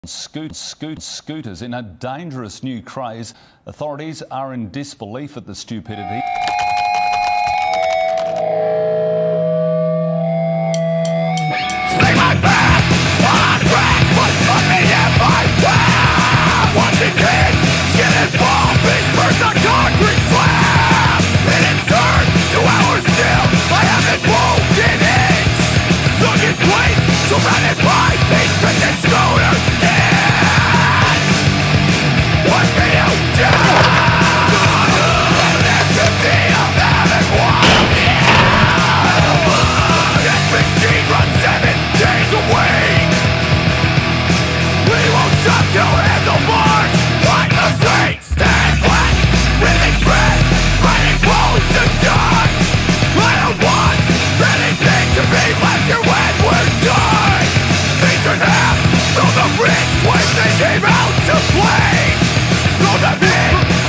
Scooters in a dangerous new craze. Authorities are in disbelief at the stupidity. Stay my back, on track, but put me in my way. Watching kids get involved in first on concrete slabs. And it's turned 2 hours still. I haven't moved in inch. Stuck in place, surrounded by these vicious scooter kids. What can you do? There's 50 of them and one. This machine runs 7 days a week. We won't stop till end the march. Fight the streets, stand flat, breathing strength, fighting blows to dust. I don't want anything to be left here when we're done. Things should have, so the rich when they came out to play. Throw them in.